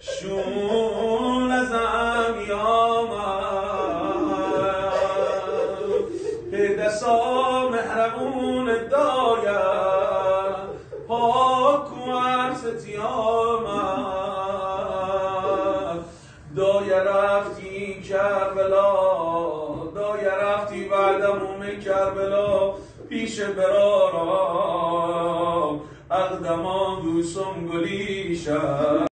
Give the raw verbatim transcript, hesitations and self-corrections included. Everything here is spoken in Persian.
شون ازم یامد که دستا مهربون دایم پاک و عرصت یامد دای رفتی کربلا دای رفتی بعدموم کربلا پیش برارا اقدمان دوسم گلیشه